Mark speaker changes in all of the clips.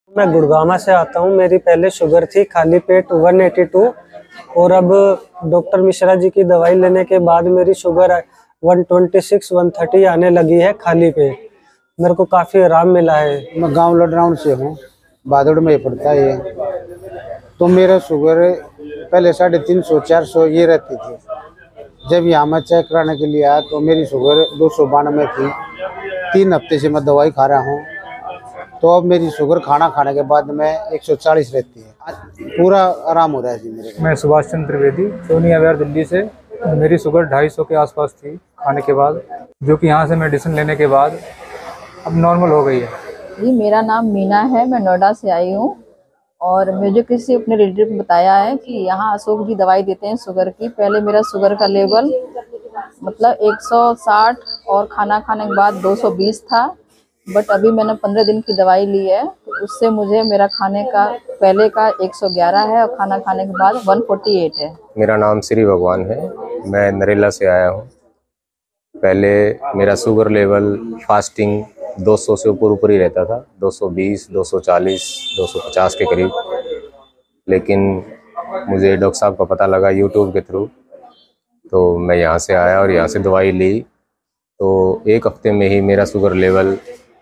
Speaker 1: मैं गुड़गांव से आता हूँ। मेरी पहले शुगर थी खाली पेट 182 और अब डॉक्टर मिश्रा जी की दवाई लेने के बाद मेरी शुगर 126 130 आने लगी है खाली पेट। मेरे को काफ़ी आराम मिला है।
Speaker 2: मैं गांव लडराउंड से हूँ, भादड़ में पड़ता है ये। तो मेरा शुगर पहले 350 400 ये रहती थी। जब यहाँ मैं चेक कराने के लिए आया तो मेरी शुगर 292 थी। 3 हफ्ते से मैं दवाई खा रहा हूँ, तो अब मेरी शुगर खाना खाने के बाद में 140 रहती है। पूरा आराम हो रहा है जी मेरे को।
Speaker 3: मैं सुभाष चंद्र त्रिवेदी, सोनी अवेयर, दिल्ली से। मेरी शुगर 250 के आसपास थी खाने के बाद, जो कि यहाँ से मेडिसिन लेने के बाद अब नॉर्मल हो गई है।
Speaker 4: जी, मेरा नाम मीना है। मैं नोएडा से आई हूँ और मुझे किसी अपने रिलेटिव ने बताया है कि यहाँ अशोक जी दवाई देते हैं शुगर की। पहले मेरा शुगर का लेवल मतलब 160 और खाना खाने के बाद 220 था, बट अभी मैंने 15 दिन की दवाई ली है तो उससे मुझे मेरा खाने का पहले का 111 है और खाना खाने के बाद 148 है।
Speaker 5: मेरा नाम श्री भगवान है, मैं नरेला से आया हूँ। पहले मेरा शुगर लेवल फास्टिंग 200 से ऊपर ही रहता था, 220, 240, 250 के करीब। लेकिन मुझे डॉक्टर साहब का पता लगा यूट्यूब के थ्रू, तो मैं यहाँ से आया और यहाँ से दवाई ली। तो एक हफ्ते में ही मेरा शुगर लेवल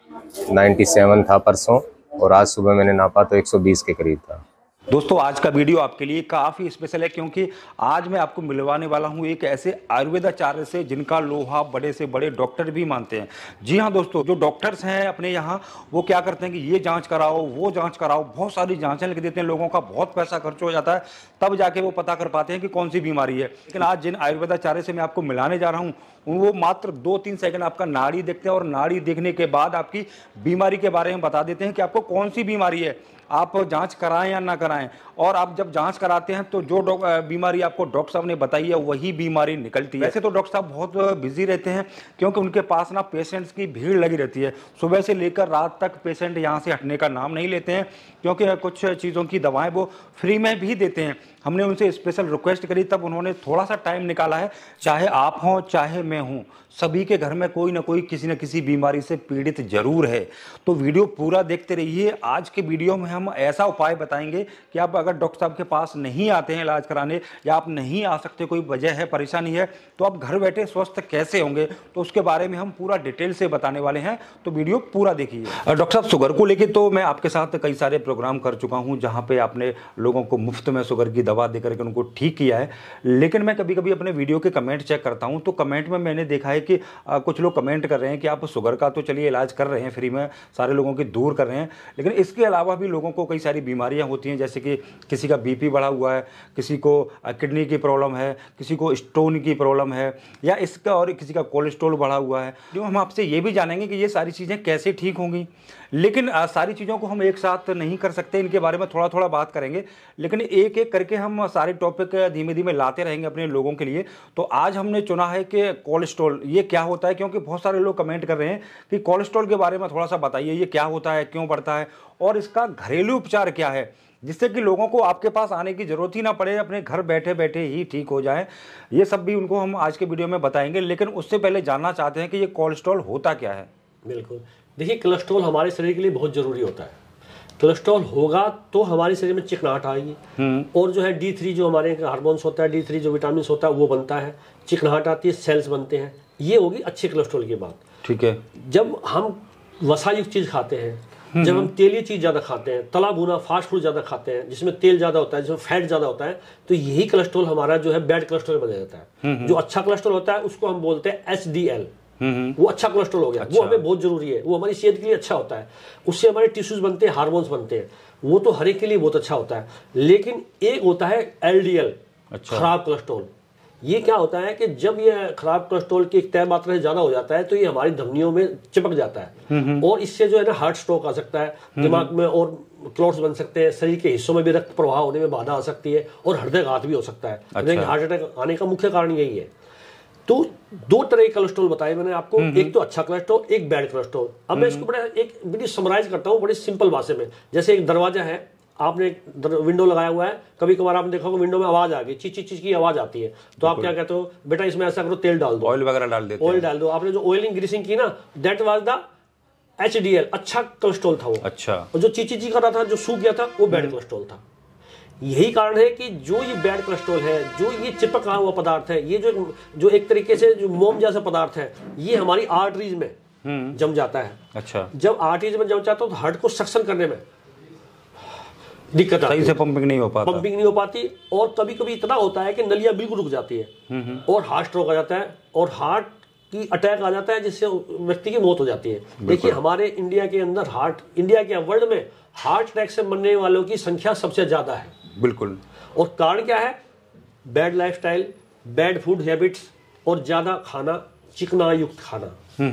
Speaker 5: 97 था परसों, और आज सुबह मैंने नापा तो 120 के करीब था।
Speaker 6: दोस्तों, आज का वीडियो आपके लिए काफ़ी स्पेशल है, क्योंकि आज मैं आपको मिलवाने वाला हूं एक ऐसे आयुर्वेदाचार्य से जिनका लोहा बड़े से बड़े डॉक्टर भी मानते हैं। जी हां दोस्तों, जो डॉक्टर्स हैं अपने यहाँ, वो क्या करते हैं कि ये जांच कराओ, वो जांच कराओ, बहुत सारी जांचें लिख देते हैं। लोगों का बहुत पैसा खर्च हो जाता है, तब जाके वो पता कर पाते हैं कि कौन सी बीमारी है। लेकिन आज जिन आयुर्वेदाचार्य से मैं आपको मिलाने जा रहा हूँ, वो मात्र 2-3 सेकंड आपका नाड़ी देखते हैं और नाड़ी देखने के बाद आपकी बीमारी के बारे में बता देते हैं कि आपको कौन सी बीमारी है। आप जांच कराएं या ना कराएं, और आप जब जांच कराते हैं तो जो बीमारी आपको डॉक्टर साहब ने बताई है वही बीमारी निकलती है। वैसे तो डॉक्टर साहब बहुत बिजी रहते हैं, क्योंकि उनके पास ना पेशेंट्स की भीड़ लगी रहती है। सुबह से लेकर रात तक पेशेंट यहाँ से हटने का नाम नहीं लेते हैं, क्योंकि कुछ चीज़ों की दवाएं वो फ्री में भी देते हैं। हमने उनसे स्पेशल रिक्वेस्ट करी, तब उन्होंने थोड़ा सा टाइम निकाला है। चाहे आप हों चाहे मैं हूँ, सभी के घर में कोई ना कोई किसी न किसी बीमारी से पीड़ित जरूर है। तो वीडियो पूरा देखते रहिए। आज के वीडियो में हम ऐसा उपाय बताएंगे कि आप अगर डॉक्टर साहब के पास नहीं आते हैं इलाज कराने, या आप नहीं आ सकते, कोई वजह है, परेशानी है, तो आप घर बैठे स्वस्थ कैसे होंगे, तो उसके बारे में हम पूरा डिटेल से बताने वाले हैं। तो वीडियो पूरा देखिए। डॉक्टर साहब, शुगर को लेकर तो मैं आपके साथ कई सारे प्रोग्राम कर चुका हूँ, जहाँ पे आपने लोगों को मुफ्त में शुगर की दवा देकर के उनको ठीक किया है। लेकिन मैं कभी कभी अपने वीडियो के कमेंट चेक करता हूँ, तो कमेंट में मैंने देखा है कि कुछ लोग कमेंट कर रहे हैं कि आप शुगर का तो चलिए इलाज कर रहे हैं, फ्री में सारे लोगों की दूर कर रहे हैं, लेकिन इसके अलावा भी लोगों को कई सारी बीमारियां होती हैं, जैसे कि किसी का बीपी बढ़ा हुआ है, किसी को किडनी की प्रॉब्लम है, किसी को स्टोन की प्रॉब्लम है, या इसका और किसी का कोलेस्ट्रॉल बढ़ा हुआ है। जो हम आपसे ये भी जानेंगे कि ये सारी चीज़ें कैसे ठीक होंगी। लेकिन सारी चीज़ों को हम एक साथ नहीं कर सकते, इनके बारे में थोड़ा थोड़ा बात करेंगे, लेकिन एक एक करके हम सारे टॉपिक धीमे धीमे लाते रहेंगे अपने लोगों के लिए। तो आज हमने चुना है कि कोलेस्ट्रॉल ये क्या होता है, क्योंकि बहुत सारे लोग कमेंट कर रहे हैं कि कोलेस्ट्रॉल के बारे में थोड़ा सा बताइए, ये क्या होता है, क्यों बढ़ता है, और इसका घरेलू उपचार क्या है, जिससे कि लोगों को आपके पास आने की जरूरत ही ना पड़े, अपने घर बैठे बैठे ही ठीक हो जाए। ये सब भी उनको हम आज के वीडियो में बताएंगे। लेकिन उससे पहले जानना चाहते हैं कि ये कोलेस्ट्रॉल होता क्या है।
Speaker 7: बिल्कुल, देखिए, कोलेस्ट्रॉल हमारे शरीर के लिए बहुत जरूरी होता है। कोलेस्ट्रॉल होगा तो हमारे शरीर में चिकनाहट आएगी, और जो है D3 जो हमारे हार्मोन्स होता है, D3 जो विटामिन होता है वो बनता है, चिकनाहट आती है, सेल्स बनते हैं। ये होगी अच्छे कोलेस्ट्रॉल की बात।
Speaker 6: ठीक है।
Speaker 7: जब हम वसायुक्त चीज खाते हैं, जब हम तेलीय चीज ज्यादा खाते हैं, तला भुना फास्ट फूड ज्यादा खाते हैं, जिसमें तेल ज्यादा होता है, जिसमें फैट ज्यादा होता है, तो यही कोलेस्ट्रॉल हमारा जो है बैड कोलेस्ट्रॉल बन जाता है। जो अच्छा कोलेस्ट्रॉल होता है उसको हम बोलते हैं HDL। वो अच्छा कोलेस्ट्रॉल हो गया। अच्छा। वो हमें बहुत जरूरी है, वो हमारी सेहत के लिए अच्छा होता है, उससे हमारे टिश्यूज बनते हैं, हार्मोन्स बनते हैं, वो तो हर एक के लिए बहुत अच्छा होता है। लेकिन एक होता है LDL, खराब कोलेस्ट्रॉल। ये क्या होता है कि जब ये खराब कोलेस्ट्रॉल की एक तय मात्रा से ज्यादा हो जाता है तो ये हमारी धमनियों में चिपक जाता है, और इससे जो है ना हार्ट स्ट्रोक आ सकता है, दिमाग में और क्लॉट्स बन सकते हैं, शरीर के हिस्सों में भी रक्त प्रवाह होने में बाधा आ सकती है, और हृदयाघात भी हो सकता है। अच्छा। हार्ट अटैक आने का मुख्य कारण यही है। तो 2 तरह के कोलेस्ट्रॉल बताए मैंने आपको, एक तो अच्छा कोलेस्ट्रॉल, एक बैड कोलेस्ट्रॉल। अब मैं इसको बड़ा एक वीडियो समराइज करता हूँ बड़ी सिंपल भाषा में। जैसे एक दरवाजा है, आपने एक विंडो लगाया हुआ है, कभी कभार आपने देखा होगा विंडो में आवाज आ गई, चीच चीच की आवाज आती है, तो आप क्या कहते हो, बेटा इसमें ऐसा करो, तेल डाल दो,
Speaker 6: ऑयल वगैरह डाल देते हैं।
Speaker 7: ऑयल डाल दो। आपने जो ऑयलिंग ग्रीसिंग की ना, दैट वाज द HDL अच्छा कोलेस्ट्रॉल था वो।
Speaker 6: अच्छा।
Speaker 7: और जो चीची कर रहा था, जो सूख गया था, वो बैड कोलेस्ट्रॉल था। यही कारण है कि जो ये बैड कोलेस्ट्रॉल है, जो ये चिपका हुआ पदार्थ है, ये जो एक तरीके से जो मोम जैसा पदार्थ है, ये हमारी आर्टरीज में जम जाता है।
Speaker 6: अच्छा।
Speaker 7: जब आर्टरीज में जम जाता है तो हार्ट को सक्शन करने में दिक्कत आती है,
Speaker 6: सही से पंपिंग नहीं हो पाता,
Speaker 7: पंपिंग नहीं हो पाती। और कभी कभी इतना होता है कि नलियां बिल्कुल रुक जाती है और हार्ट स्ट्रोक आ जाता है और हार्ट की अटैक आ जाता है, जिससे व्यक्ति की मौत हो जाती है। देखिए हमारे इंडिया के अंदर इंडिया के वर्ल्ड में हार्ट अटैक से मरने वालों की संख्या सबसे ज्यादा है।
Speaker 6: बिल्कुल।
Speaker 7: और कारण क्या है? Bad lifestyle, bad food habits और ज्यादा खाना, चिकना युक्त खाना।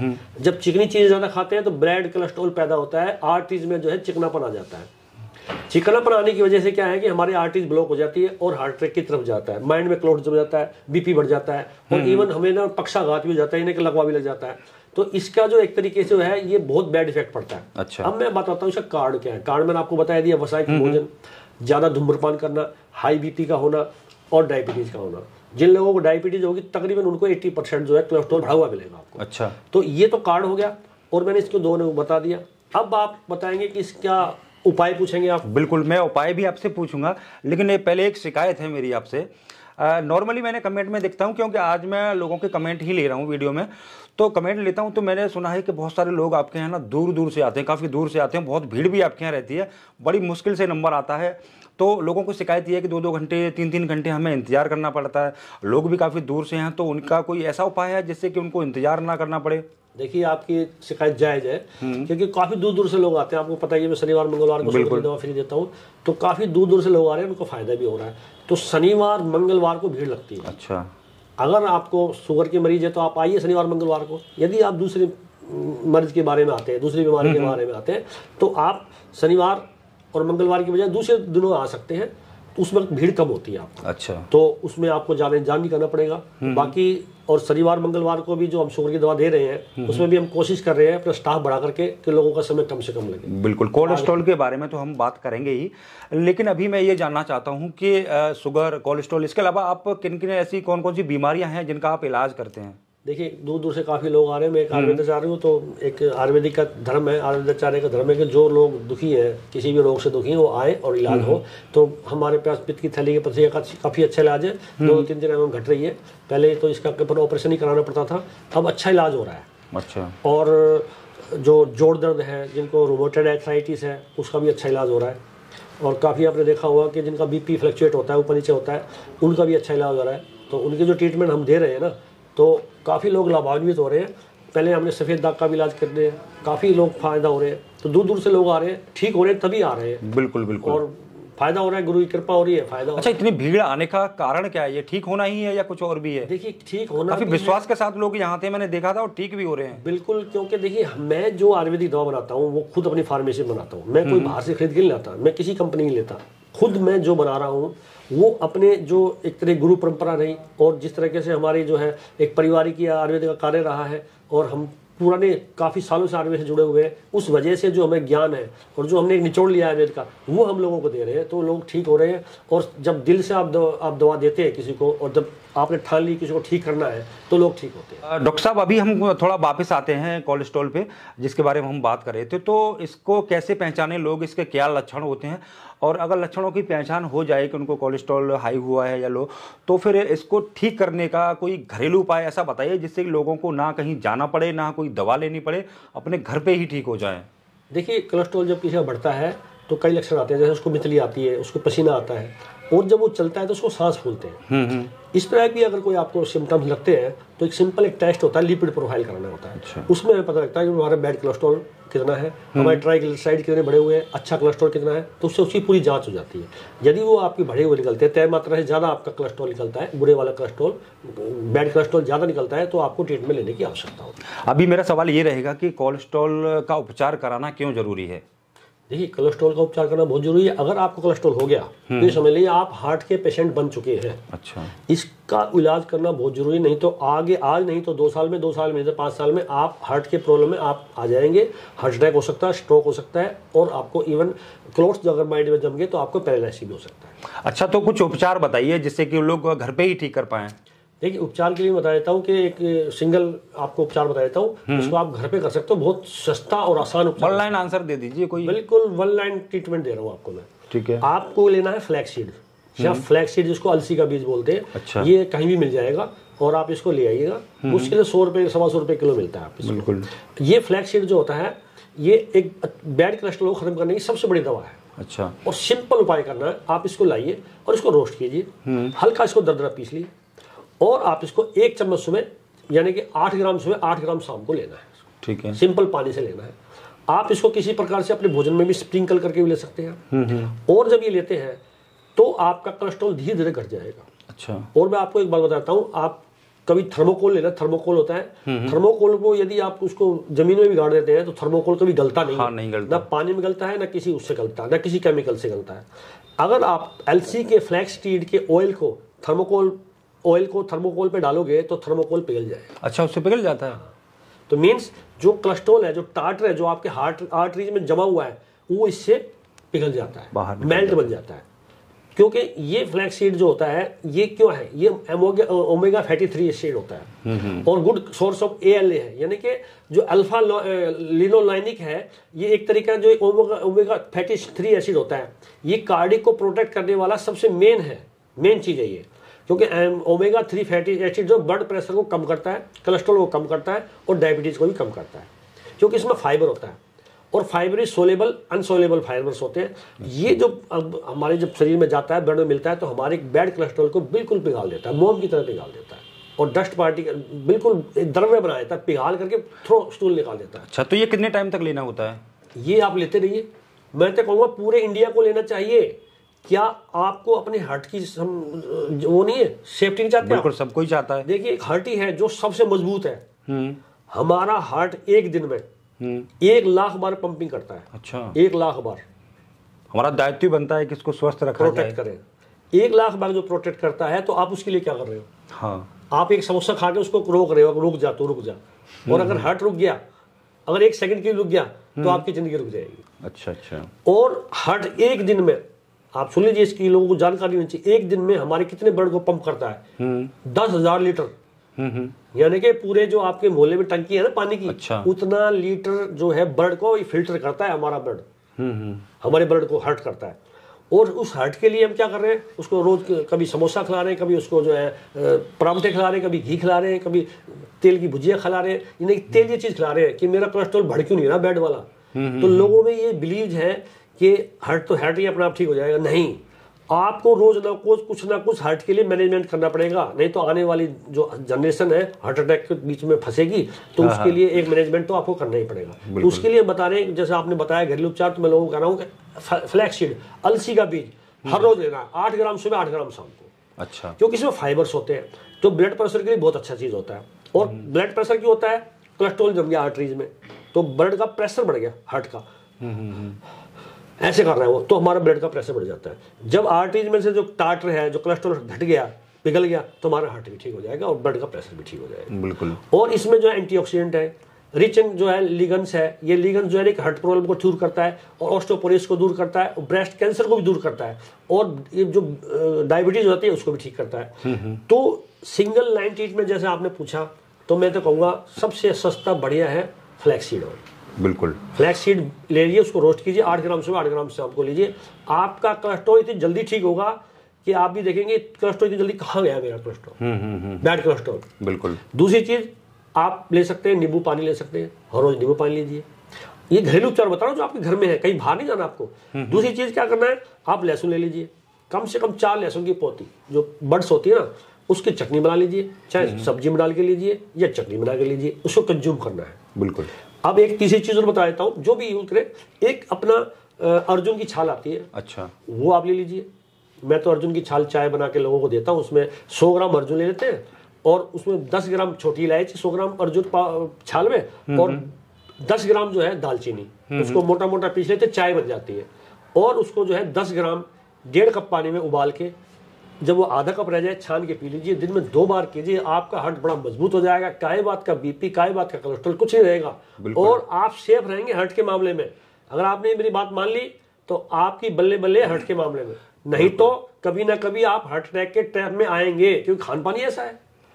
Speaker 7: जब चिकनी चीज ज्यादा खाते हैं तो बैड कोलेस्ट्रॉल पैदा होता है, आर्टरीज में जो है चिकनापन आ जाता है। चिकनापन आने की वजह से क्या है कि हमारी आर्टरीज ब्लॉक हो जाती है और हार्ट अटैक की तरफ जाता है, माइंड में क्लॉट जम जाता है, बीपी बढ़ जाता है और इवन हमें ना पक्षाघात भी हो जाता है, इन्हें लगवा भी लग जाता है। तो इसका जो एक तरीके से है ये बहुत बैड इफेक्ट पड़ता है।
Speaker 6: अच्छा।
Speaker 7: अब मैं बताता हूँ इसका कारण क्या है। कारण मैंने आपको बताया दिया, वसायिक भोजन, ज्यादा धूम्रपान करना, हाई बीपी का होना और डायबिटीज का होना। जिन लोगों को डायबिटीज होगी तकरीबन उनको 80% जो है कोलेस्ट्रॉल बढ़ा हुआ मिलेगा आपको।
Speaker 6: अच्छा।
Speaker 7: तो ये तो कारण हो गया और मैंने इसको दोनों बता दिया। अब आप बताएंगे कि इसका उपाय पूछेंगे आप?
Speaker 6: बिल्कुल, मैं उपाय भी आपसे पूछूंगा, लेकिन ये पहले एक शिकायत है मेरी आपसे। नॉर्मली मैंने कमेंट में देखता हूं, क्योंकि आज मैं लोगों के कमेंट ही ले रहा हूं वीडियो में, तो कमेंट लेता हूं तो मैंने सुना है कि बहुत सारे लोग आपके यहाँ ना दूर दूर से आते हैं, काफ़ी दूर से आते हैं, बहुत भीड़ भी आपके यहाँ रहती है, बड़ी मुश्किल से नंबर आता है। तो लोगों को शिकायत ये है कि 2-2 घंटे 3-3 घंटे हमें इंतजार करना पड़ता है। लोग भी काफ़ी दूर से हैं, तो उनका कोई ऐसा उपाय है जिससे कि उनको इंतजार ना करना पड़े?
Speaker 7: देखिए आपकी शिकायत जायज है, क्योंकि काफी दूर दूर से लोग आते हैं। आपको पता ही है मैं शनिवार मंगलवार को शुगर की दवा फ्री देता हूँ, तो काफी दूर दूर से लोग आ रहे हैं, उनको फायदा भी हो रहा है। तो शनिवार मंगलवार को भीड़ लगती है।
Speaker 6: अच्छा।
Speaker 7: अगर आपको शुगर के मरीज है तो आप आइए शनिवार मंगलवार को। यदि आप दूसरे मर्ज के बारे में आते हैं, दूसरी बीमारी के बारे में आते हैं, तो आप शनिवार और मंगलवार की बजाय दूसरे दिनों आ सकते हैं, उस वक्त भीड़ कम होती है आपको।
Speaker 6: अच्छा।
Speaker 7: तो उसमें आपको जान नहीं करना पड़ेगा। बाकी और शनिवार मंगलवार को भी जो हम शुगर की दवा दे रहे हैं उसमें भी हम कोशिश कर रहे हैं अपना स्टाफ बढ़ा करके कि लोगों का समय कम से कम लगे।
Speaker 6: बिल्कुल, कोलेस्ट्रॉल के बारे में तो हम बात करेंगे ही, लेकिन अभी मैं ये जानना चाहता हूँ कि शुगर, कोलेस्ट्रॉल, इसके अलावा आप किन किन ऐसी कौन कौन सी बीमारियां हैं जिनका आप इलाज करते हैं?
Speaker 7: देखिए दूर दूर से काफी लोग आ रहे हैं। मैं एक आयुर्वेदाचार्य हूँ, तो एक आयुर्वेदिक का धर्म है, आयुर्वेदाचार्य का धर्म है कि जो लोग दुखी हैं, किसी भी रोग से दुखी हैं, वो आए और इलाज हो। तो हमारे पास पित्त की थैली के प्रति काफी अच्छा इलाज है। 2-3 दिन में घट रही है। पहले तो इसका ऑपरेशन ही कराना पड़ता था, अब अच्छा इलाज हो रहा है।
Speaker 6: अच्छा।
Speaker 7: और जो जोड़ दर्द है, जिनको रोमेटॉइड आर्थराइटिस है, उसका भी अच्छा इलाज हो रहा है। और काफ़ी आपने देखा होगा कि जिनका बीपी फ्लक्चुएट होता है, ऊपर नीचे होता है, उनका भी अच्छा इलाज हो रहा है। तो उनके जो ट्रीटमेंट हम दे रहे हैं ना, तो काफ़ी लोग लाभान्वित हो रहे हैं। पहले हमने सफ़ेद दाग का भी इलाज कर दिया, काफ़ी लोग फायदा हो रहे हैं। तो दूर दूर से लोग आ रहे हैं, ठीक हो रहे हैं, तभी आ रहे हैं।
Speaker 6: बिल्कुल बिल्कुल।
Speaker 7: और फायदा हो रहा है, गुरु की कृपा हो रही है, फायदा हो
Speaker 6: अच्छा, इतनी भीड़ आने का कारण क्या है? ये ठीक होना ही है या कुछ और भी है?
Speaker 7: देखिए ठीक होना,
Speaker 6: काफी विश्वास के साथ लोग यहाँ थे, मैंने देखा था, और ठीक भी हो रहे हैं।
Speaker 7: बिल्कुल, क्योंकि देखिए मैं जो आयुर्वेदिक दवा बनाता हूँ वो खुद अपनी फार्मेसी में बनाता हूँ। मैं कोई बाहर से खरीद के नहीं लाता, मैं किसी कंपनी नहीं लेता। खुद मैं जो बना रहा हूँ वो अपने जो एक तरह गुरु परंपरा रही और जिस तरीके से हमारी जो है एक पारिवारिक आयुर्वेद का कार्य रहा है, और हम पुराने काफ़ी सालों से आयुर्वेद से जुड़े हुए हैं, उस वजह से जो हमें ज्ञान है और जो हमने निचोड़ लिया आयुर्वेद का, वो हम लोगों को दे रहे हैं। तो लोग ठीक हो रहे हैं। और जब दिल से आप दवा देते हैं किसी को, और जब आपने ठान ली किसी को ठीक करना है, तो लोग ठीक होते हैं।
Speaker 6: डॉक्टर साहब, अभी हम थोड़ा वापस आते हैं कोलेस्ट्रॉल पे, जिसके बारे में हम बात कर रहे थे। तो इसको कैसे पहचाने लोग, इसके क्या लक्षण होते हैं, और अगर लक्षणों की पहचान हो जाए कि उनको कोलेस्ट्रॉल हाई हुआ है या लो, तो फिर इसको ठीक करने का कोई घरेलू उपाय ऐसा बताइए जिससे कि लोगों को ना कहीं जाना पड़े, ना कोई दवा लेनी पड़े, अपने घर पे ही ठीक हो जाए।
Speaker 7: देखिए कोलेस्ट्रॉल जब किसी का बढ़ता है तो कई लक्षण आते हैं, जैसे उसको मितली आती है, उसको पसीना आता है, और जब वो चलता है तो उसको सांस फूलते हैं। इस तरह भी अगर कोई आपको सिम्टम्स लगते हैं तो एक सिंपल एक टेस्ट होता है, लिपिड प्रोफाइल कराना होता है।
Speaker 6: अच्छा।
Speaker 7: उसमें हमें पता लगता है कि हमारा बैड कोलेस्ट्रॉल कितना है, हमारे ट्राइग्लिसराइड कितने बढ़े हुए हैं, अच्छा कोलेस्ट्रॉल कितना है, तो उससे उसकी पूरी जांच हो जाती है। यदि वो आपके बढ़े हुए निकलते हैं, तय मात्रा से ज़्यादा आपका कोलेस्ट्रॉल निकलता है, बुरे वाला कोलेस्ट्रॉल, बैड कोलेस्ट्रॉल ज़्यादा निकलता है, तो आपको ट्रीटमेंट लेने की आवश्यकता होती है।
Speaker 6: अभी मेरा सवाल ये रहेगा कि कोलेस्ट्रॉल का उपचार कराना क्यों जरूरी है?
Speaker 7: देखिए कोलेस्ट्रॉल का उपचार करना बहुत जरूरी है। अगर आपको कोलेस्ट्रॉल हो गया तो ये समझ लीजिए आप हार्ट के पेशेंट बन चुके हैं।
Speaker 6: अच्छा।
Speaker 7: इसका इलाज करना बहुत जरूरी, नहीं तो आगे आज नहीं तो 2 साल में, 2 साल में, 5 साल में आप हार्ट के प्रॉब्लम में आप आ जाएंगे। हार्ट अटैक हो सकता है, स्ट्रोक हो सकता है, और आपको इवन क्लोट्स अगर माइंड में जम गए तो आपको पैरालिसिस भी हो सकता है।
Speaker 6: अच्छा, तो कुछ उपचार बताइए जिससे कि लोग घर पे ही ठीक कर पाएं।
Speaker 7: देखिए उपचार के लिए बता देता हूँ कि एक सिंगल आपको उपचार बता देता हूँ, इसको आप घर पे कर सकते हो, बहुत सस्ता और आसान उपचार।
Speaker 6: वन लाइन आंसर दे दीजिए कोई।
Speaker 7: बिल्कुल वन लाइन ट्रीटमेंट दे रहा हूँ आपको मैं।
Speaker 6: ठीक है।
Speaker 7: आपको लेना है फ्लैक्सीड या फ्लैक्सीड जिसको अलसी का बीज बोलते हैं।
Speaker 6: अच्छा।
Speaker 7: ये कहीं भी मिल जाएगा और आप इसको ले आइएगा, मुश्किल 100 रुपए 125 रुपए किलो मिलता है आप इसको।
Speaker 6: बिल्कुल।
Speaker 7: ये फ्लैक्सीड जो होता है ये एक बैड कोलेस्ट्रॉल को खत्म करने की सबसे बड़ी दवा है।
Speaker 6: अच्छा।
Speaker 7: और सिंपल उपाय करना है, आप इसको लाइए और इसको रोस्ट कीजिए, हल्का इसको दरदरा पीस लीजिए और आप इसको 1 चम्मच सुबह यानी कि 8 ग्राम सुबह 8 ग्राम शाम को लेना है।
Speaker 6: ठीक है।
Speaker 7: सिंपल पानी से लेना है। आप इसको किसी प्रकार से अपने भोजन में भी स्प्रिंकल करके भी ले सकते हैं। और जब ये लेते हैं तो आपका कोलेस्ट्रॉल धीरे धीरे घट जाएगा।
Speaker 6: अच्छा।
Speaker 7: और मैं आपको एक बात बताता हूँ, आप कभी थर्मोकोल लेना, थर्मोकोल होता है, थर्मोकोल को यदि आप उसको जमीन में भी गाड़ देते हैं तो थर्मोकोल कभी गलता नहीं।
Speaker 6: हाँ, नहीं गलता।
Speaker 7: ना पानी में गलता है, ना किसी उससे गलता है, ना किसी केमिकल से गलता है। अगर आप एलसी के फ्लैक्ससीड के ऑयल को थर्मोकोल पे डालोगे तो थर्मोकोल पिघल जाएगा।
Speaker 6: अच्छा, उससे पिघल जाता है।
Speaker 7: तो मीन्स जो कोलेस्ट्रॉल है, जो टार्टर है, जो आपके हार्ट आर्टरीज में जमा हुआ है, वो इससे पिघल जाता है,
Speaker 6: बाहर
Speaker 7: मेल्ट बन जाता है। क्योंकि ये फ्लैक्ससीड जो होता है ये क्यों है, ये ओमेगा फैटी 3 एसिड होता है और गुड सोर्स ऑफ ALA है, यानी कि जो अल्फा लिनोलाइनिक है, ये एक तरीका जो ओमेगा फैटी 3 एसिड होता है, ये कार्डियक को प्रोटेक्ट करने वाला सबसे मेन चीज है ये। क्योंकि ओमेगा 3 फैटी एसिड जो ब्लड प्रेशर को कम करता है, कोलेस्ट्रॉल को कम करता है और डायबिटीज को भी कम करता है, क्योंकि इसमें फाइबर होता है और fibre is soluble unsoluble fibres होते हैं। ये जो अब हमारे जब शरीर में जाता है, ब्लड में मिलता है, तो हमारे बैड कोलेस्ट्रॉल को बिल्कुल पिघाल देता है, मोम की तरह पिघाल देता है और डस्ट पार्टिकल बिल्कुल द्रव्य बना देता है, पिघाल करके थ्रो स्टूल निकाल देता है।
Speaker 6: अच्छा, तो ये कितने टाइम तक लेना होता है?
Speaker 7: ये आप लेते रहिए। मैं तो कहूँगा पूरे इंडिया को लेना चाहिए। क्या आपको अपने हार्ट की वो नहीं है, सेफ्टी नहीं चाहते?
Speaker 6: बिल्कुल, सब कोई चाहता है।
Speaker 7: देखिए एक हार्ट ही है जो सबसे मजबूत है। हमारा हार्ट एक दिन में 1 लाख बार पंपिंग करता है।
Speaker 6: अच्छा।
Speaker 7: 1 लाख बार।
Speaker 6: हमारा दायित्व बनता है कि इसको स्वस्थ रखा जाए,
Speaker 7: प्रोटेक्ट करें। 1 लाख बार जो प्रोटेक्ट करता है, तो आप उसके लिए क्या कर रहे हो?
Speaker 6: हाँ।
Speaker 7: आप एक समोसा खा के उसको रोक रहे हो, रुक जा तो रुक जा। और अगर हार्ट रुक गया, अगर 1 सेकंड के लिए रुक गया, तो आपकी जिंदगी रुक जाएगी।
Speaker 6: अच्छा अच्छा।
Speaker 7: और हार्ट एक दिन में, आप सुन लीजिए, इसकी लोगों को जानकारी होनी चाहिए, एक दिन में हमारे कितने ब्लड को पंप करता है? 10,000 लीटर। यानी कि पूरे जो आपके मोहल्ले में टंकी है ना पानी की,
Speaker 6: अच्छा।
Speaker 7: उतना लीटर जो है ब्लड को फिल्टर करता है हमारा ब्लड। हमारे ब्लड को हर्ट करता है। और उस हर्ट के लिए हम क्या कर रहे हैं? उसको रोज कभी समोसा खिला रहे हैं, कभी उसको जो है परांठे खिला रहे हैं, कभी घी खिला रहे हैं, कभी तेल की भुजिया खिला रहे हैं, यानी तेल ये चीज खिला रहे हैं कि मेरा कोलेस्ट्रॉल बढ़ क्यों नहीं रहा बैड वाला। तो लोगों में ये बिलीव है कि हार्ट तो हार्ट ही अपने आप ठीक हो जाएगा। नहीं, आपको रोज ना कुछ ना कुछ हार्ट के लिए मैनेजमेंट करना पड़ेगा, नहीं तो आने वाली जो जनरेशन है हार्ट अटैक के बीच में फंसेगी। तो उसके लिए एक मैनेजमेंट तो आपको करना ही पड़ेगा। तो उसके लिए बता रहे हैं, जैसे आपने बताया घरेलू उपचार, तो मैं लोगों को कह रहा हूँ कि फ्लैक्ससीड अलसी का बीज हर रोज लेना है, 8 ग्राम सुबह 8 ग्राम शाम को।
Speaker 6: अच्छा।
Speaker 7: क्योंकि इसमें फाइबर्स होते हैं, तो ब्लड प्रेशर के लिए बहुत अच्छा चीज होता है। और ब्लड प्रेशर क्यों होता है? कोलेस्ट्रॉल जम गया आर्टरीज में, तो ब्लड का प्रेशर बढ़ गया हार्ट का, ऐसे कर रहा है वो, तो हमारा ब्लड का प्रेशर बढ़ जाता है। जब आर्टरीज में से जो टार्टर है, जो कोलेस्ट्रॉल घट गया, पिघल गया, तो हमारा हार्ट भी ठीक हो जाएगा और ब्लड का प्रेशर भी ठीक हो जाएगा।
Speaker 6: बिल्कुल। और
Speaker 7: और इसमें जो है एंटीऑक्सीडेंट है, रिच इन जो है लिगन्स है, ये लिगन्स जो है एक हार्ट प्रॉब्लम को दूर करता है और ऑस्टियोपोरोसिस को दूर करता है और ब्रेस्ट कैंसर को भी दूर करता है और ये जो डायबिटीज होती है उसको भी ठीक करता है। तो सिंगल लाइन ट्रीटमेंट जैसे आपने पूछा, तो मैं तो कहूँगा सबसे सस्ता बढ़िया है फ्लैक्ससीड ऑयल।
Speaker 6: बिल्कुल।
Speaker 7: फ्लैक्ससीड ले लीजिए, उसको रोस्ट कीजिए, 8 ग्राम सुबह 8 ग्राम शाम को लीजिए। आपका कोलेस्ट्रॉल इतनी जल्दी ठीक होगा कि आप भी देखेंगे कोलेस्ट्रॉल इतनी जल्दी कहाँ गया मेरा कोलेस्ट्रॉल, बैड कोलेस्ट्रॉल।
Speaker 6: बिल्कुल।
Speaker 7: दूसरी चीज आप ले सकते हैं, नींबू पानी ले सकते हैं, हर रोज नींबू पानी लीजिए। ये घरेलू उपचार बता रहा हूँ जो आपके घर में है, कहीं बाहर नहीं जाना आपको। दूसरी चीज क्या करना है, आप लहसुन ले लीजिए, कम से कम 4 लहसुन की पोती, जो बड्स होती है ना, उसकी चटनी बना लीजिए, चाहे सब्जी में डाल के लीजिए या चटनी बना के लीजिए, उसको कंज्यूम करना है।
Speaker 6: बिल्कुल।
Speaker 7: अब एक तीसरी चीज और बता देता हूँ, जो भी यूज करे, एक अपना अर्जुन की छाल आती है,
Speaker 6: अच्छा,
Speaker 7: वो आप ले लीजिए। मैं तो अर्जुन की छाल चाय बना के लोगों को देता हूँ, उसमें 100 ग्राम अर्जुन ले लेते हैं और उसमें 10 ग्राम छोटी इलायची, 100 ग्राम अर्जुन छाल में, और 10 ग्राम जो है दालचीनी, उसको मोटा मोटा पीस लेते, चाय बन जाती है। और उसको जो है 10 ग्राम 1.5 कप पानी में उबाल के, जब वो आधा कप रह जाए, छान के पी लीजिए। दिन में 2 बार कीजिए, आपका हार्ट बड़ा मजबूत हो जाएगा, काय बात का बीपी, काय बात का कोलेस्ट्रॉल कुछ नहीं रहेगा और आप सेफ रहेंगे हार्ट के मामले में। अगर आपने मेरी बात मान ली तो आपकी बल्ले बल्ले हार्ट के मामले में, नहीं तो कभी ना कभी आप हार्ट अटैक के ट्रैप में आएंगे, क्योंकि खान पान ही ऐसा है।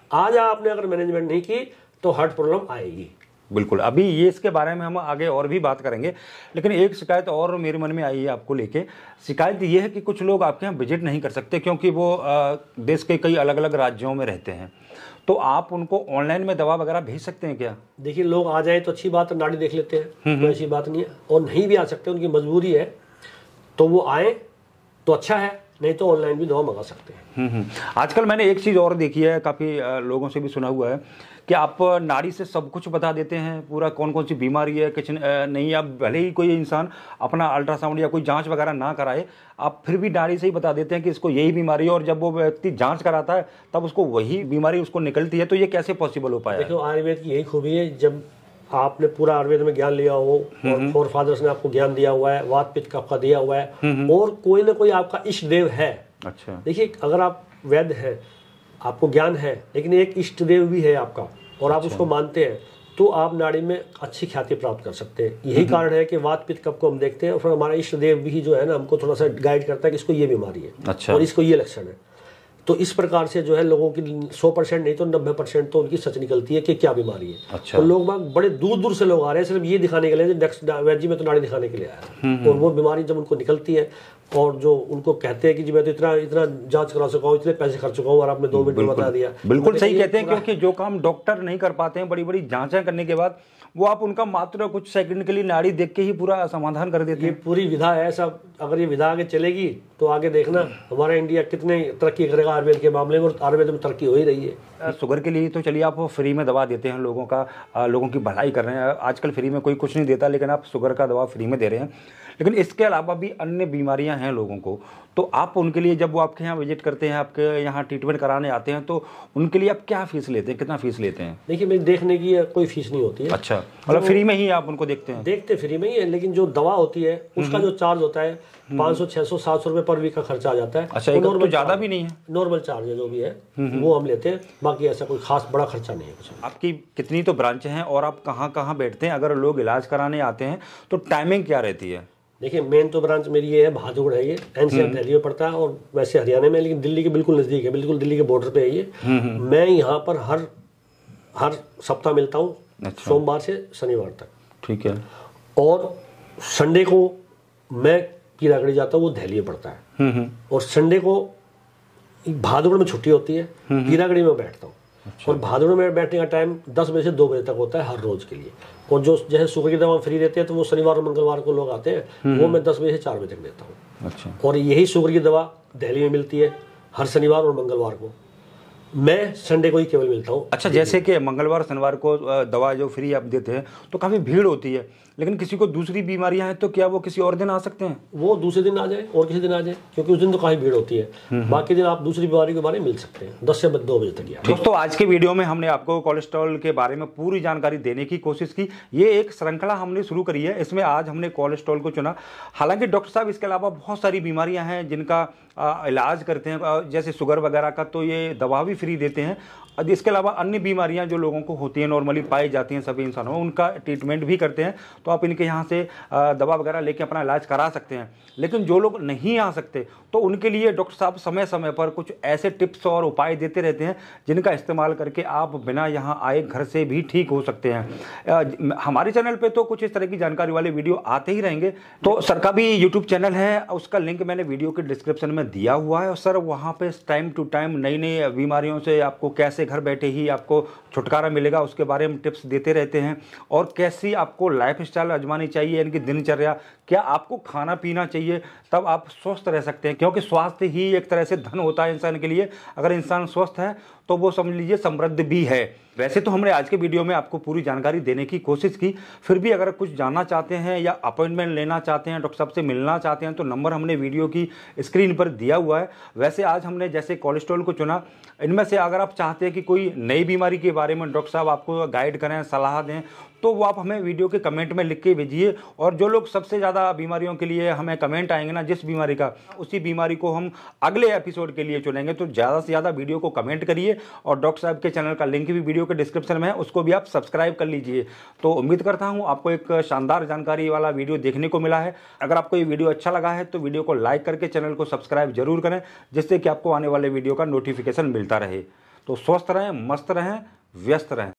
Speaker 7: आज आपने अगर मैनेजमेंट नहीं की तो हार्ट प्रॉब्लम आएगी।
Speaker 6: बिल्कुल, अभी ये इसके बारे में हम आगे और भी बात करेंगे, लेकिन एक शिकायत और मेरे मन में आई है आपको लेके। शिकायत ये है कि कुछ लोग आपके यहाँ विजिट नहीं कर सकते क्योंकि वो देश के कई अलग अलग राज्यों में रहते हैं, तो आप उनको ऑनलाइन में दवा वगैरह भेज सकते हैं क्या?
Speaker 7: देखिए, लोग आ जाए तो अच्छी बात है, नाड़ी देख लेते हैं, कोई ऐसी बात नहीं है। और नहीं भी आ सकते, उनकी मजबूरी है, तो वो आए तो अच्छा है, नहीं तो ऑनलाइन भी दवा मंगा सकते हैं।
Speaker 6: आजकल मैंने एक चीज़ और देखी है, काफ़ी लोगों से भी सुना हुआ है कि आप नाड़ी से सब कुछ बता देते हैं, पूरा कौन कौन सी बीमारी है, कुछ नहीं। आप भले ही कोई इंसान अपना अल्ट्रासाउंड या कोई जांच वगैरह ना कराए, आप फिर भी नाड़ी से ही बता देते हैं कि इसको यही बीमारी है, और जब वो व्यक्ति जांच कराता है तब उसको वही बीमारी उसको निकलती है। तो ये कैसे पॉसिबल हो पाया?
Speaker 7: देखो, आयुर्वेद की यही खूबी है, जब आपने पूरा आयुर्वेद में ज्ञान लिया हो और फोर फादर्स ने आपको ज्ञान दिया हुआ है, वात पित्त कफ का दिया हुआ है, और कोई ना कोई आपका इष्ट देव है।
Speaker 6: अच्छा,
Speaker 7: देखिए, अगर आप वैद्य हैं, आपको ज्ञान है, लेकिन एक इष्ट देव भी है आपका, और आप उसको मानते हैं, तो आप नाड़ी में अच्छी ख्याति प्राप्त कर सकते हैं। यही कारण है कि वात पित्त कफ को हम देखते हैं, और फिर हमारा इष्ट देव भी जो है ना, हमको थोड़ा सा गाइड करता है कि इसको ये बीमारी है।
Speaker 6: अच्छा।
Speaker 7: और इसको ये लक्षण है। तो इस प्रकार से जो है लोगों की 100% नहीं तो 90% तो उनकी सच निकलती है कि क्या बीमारी है।
Speaker 6: अच्छा।
Speaker 7: तो लोग बड़े दूर दूर से लोग आ रहे हैं सिर्फ ये दिखाने के लिए, वैद्य जी में तो नाड़ी दिखाने के लिए आया था, और वो बीमारी जब उनको निकलती है, और जो उनको कहते हैं कि जी मैं तो इतना इतना जांच करा चुका हूँ, इतने पैसे खर्च चुका हूँ, और आपने 2 मिनट में बता दिया।
Speaker 6: बिल्कुल सही कहते हैं, क्योंकि जो काम डॉक्टर नहीं कर पाते हैं, बड़ी बड़ी जांचें करने के बाद, वो आप उनका मात्र कुछ सेकंड के लिए नाड़ी देख के ही पूरा समाधान कर देते
Speaker 7: ये
Speaker 6: हैं।
Speaker 7: पूरी विधा है सब। अगर ये विधा आगे चलेगी तो आगे देखना हमारा इंडिया कितने तरक्की करेगा आयुर्वेद के मामले में, और आयुर्वेद में तरक्की हो ही रही है।
Speaker 6: शुगर के लिए तो चलिए आप फ्री में दवा देते हैं, लोगों की भलाई कर रहे हैं। आजकल फ्री में कोई कुछ नहीं देता, लेकिन आप शुगर का दवा फ्री में दे रहे हैं। लेकिन इसके अलावा भी अन्य बीमारियां हैं लोगों को, तो आप उनके लिए जब वो आपके यहाँ विजिट करते हैं, आपके यहाँ ट्रीटमेंट कराने आते हैं, तो उनके लिए आप क्या फीस लेते हैं, कितना फीस लेते हैं?
Speaker 7: देखिए, मेरी देखने की कोई फीस नहीं होती है।
Speaker 6: अच्छा, मतलब फ्री में ही आप उनको देखते हैं?
Speaker 7: देखते फ्री में ही है, लेकिन जो दवा होती है उसका जो चार्ज होता है 500, 600, 700 रुपए पर वीक का खर्चा आ जाता है।
Speaker 6: अच्छा, एक तो ज्यादा भी नहीं है,
Speaker 7: नॉर्मल चार्ज है जो भी है वो हम लेते हैं, बाकी ऐसा कोई खास बड़ा खर्चा नहीं है कुछ।
Speaker 6: आपकी कितनी तो ब्रांच हैं, और आप कहाँ कहाँ बैठते हैं? अगर लोग इलाज कराने आते हैं तो टाइमिंग क्या रहती है?
Speaker 7: देखिए, मेन तो ब्रांच मेरी ये है, बहादुरगढ़ है, ये एनसीआर दिल्ली में पड़ता है, और वैसे हरियाणा में, लेकिन दिल्ली के बिल्कुल नजदीक है, बिल्कुल दिल्ली के बॉर्डर पे है ये। मैं यहाँ पर हर सप्ताह मिलता हूँ।
Speaker 6: अच्छा।
Speaker 7: सोमवार से शनिवार तक।
Speaker 6: ठीक है।
Speaker 7: और संडे को मैं कीरागढ़ी जाता हूँ, वो दिल्ली में पड़ता है। और संडे को बहादुरगढ़ में छुट्टी होती है, कीरागढ़ी में बैठता हूँ। और बहादुरगढ़ में बैठने का टाइम 10 बजे से 2 बजे तक होता है हर रोज के लिए। और जो जैसे शुगर की दवा फ्री देते हैं, तो वो शनिवार और मंगलवार को लोग आते हैं, वो मैं 10 बजे से 4 बजे तक देता हूँ।
Speaker 6: अच्छा।
Speaker 7: और यही शुगर की दवा दिल्ली में मिलती है हर शनिवार और मंगलवार को। मैं संडे को ही केवल मिलता हूँ।
Speaker 6: अच्छा, जैसे कि मंगलवार शनिवार को दवा जो फ्री आप देते हैं, तो काफ़ी भीड़ होती है, लेकिन किसी को दूसरी बीमारियां हैं तो क्या वो किसी और दिन आ सकते हैं?
Speaker 7: वो दूसरे दिन आ जाए और किसी दिन आ जाए, क्योंकि उस दिन तो काफ़ी भीड़ होती है। बाकी दिन आप दूसरी बीमारी के बारे में मिल सकते हैं 10 से 2 बजे तक।
Speaker 6: दोस्तों, आज के वीडियो में हमने आपको कोलेस्ट्रॉल के बारे में पूरी जानकारी देने की कोशिश की। ये एक श्रृंखला हमने शुरू करी है, इसमें आज हमने कोलेस्ट्रॉल को चुना। हालांकि डॉक्टर साहब इसके अलावा बहुत सारी बीमारियां हैं जिनका इलाज करते हैं, जैसे शुगर वगैरह का तो ये दवा भी फ्री देते हैं। इसके अलावा अन्य बीमारियां जो लोगों को होती हैं, नॉर्मली पाई जाती हैं सभी इंसानों में, उनका ट्रीटमेंट भी करते हैं। तो आप इनके यहाँ से दवा वगैरह लेके अपना इलाज करा सकते हैं। लेकिन जो लोग नहीं आ सकते, तो उनके लिए डॉक्टर साहब समय समय पर कुछ ऐसे टिप्स और उपाय देते रहते हैं जिनका इस्तेमाल करके आप बिना यहाँ आए घर से भी ठीक हो सकते हैं। हमारे चैनल पे तो कुछ इस तरह की जानकारी वाले वीडियो आते ही रहेंगे। तो सर का भी यूट्यूब चैनल है, उसका लिंक मैंने वीडियो के डिस्क्रिप्शन में दिया हुआ है। और सर वहाँ पे टाइम टू टाइम नई नई बीमारियों से आपको कैसे घर बैठे ही आपको छुटकारा मिलेगा, उसके बारे में टिप्स देते रहते हैं। और कैसी आपको लाइफ स्टाइल आजमानी चाहिए, इनकी दिनचर्या क्या आपको खाना पीना चाहिए, तब आप स्वस्थ रह सकते हैं। क्योंकि स्वास्थ्य ही एक तरह से धन होता है इंसान के लिए। अगर इंसान स्वस्थ है तो वो समझ लीजिए समृद्ध भी है। वैसे तो हमने आज के वीडियो में आपको पूरी जानकारी देने की कोशिश की, फिर भी अगर कुछ जानना चाहते हैं या अपॉइंटमेंट लेना चाहते हैं, डॉक्टर साहब से मिलना चाहते हैं, तो नंबर हमने वीडियो की स्क्रीन पर दिया हुआ है। वैसे आज हमने जैसे कोलेस्ट्रॉल को चुना, इनमें से अगर आप चाहते हैं कि कोई नई बीमारी के बारे में डॉक्टर साहब आपको गाइड करें, सलाह दें, तो वो आप हमें वीडियो के कमेंट में लिख के भेजिए। और जो लोग सबसे ज़्यादा बीमारियों के लिए हमें कमेंट आएंगे ना, जिस बीमारी का, उसी बीमारी को हम अगले एपिसोड के लिए चुनेंगे। तो ज़्यादा से ज़्यादा वीडियो को कमेंट करिए, और डॉक्टर साहब के चैनल का लिंक भी वीडियो के डिस्क्रिप्शन में है, उसको भी आप सब्सक्राइब कर लीजिए। तो उम्मीद करता हूँ आपको एक शानदार जानकारी वाला वीडियो देखने को मिला है। अगर आपको ये वीडियो अच्छा लगा है तो वीडियो को लाइक करके चैनल को सब्सक्राइब जरूर करें, जिससे कि आपको आने वाले वीडियो का नोटिफिकेशन मिलता रहे। तो स्वस्थ रहें, मस्त रहें, व्यस्त रहें।